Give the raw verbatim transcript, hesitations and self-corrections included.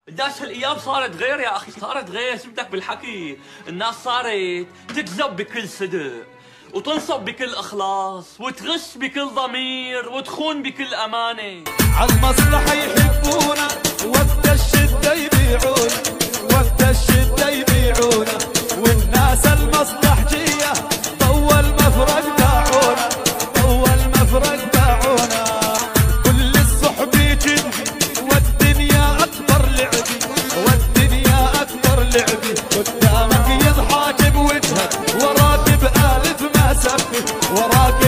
داش هالايام صارت غير يا اخي، صارت غير. شو بدك بالحكي؟ الناس صارت تكذب بكل صدق وتنصب بكل اخلاص وتغش بكل ضمير وتخون بكل امانه. عالمصلحه يحبونا وقت الشده يبيعونا، وقت الشده يبيعونا، والناس المصلحجيه طول مفرق باعونا، طول مفرق باعونا. كل الصحب يجن والدنيا اكبر لعبي، والدنيا اكبر لعبي. قدامك يضحك بوجهك وراك بألف ما سبي، وراك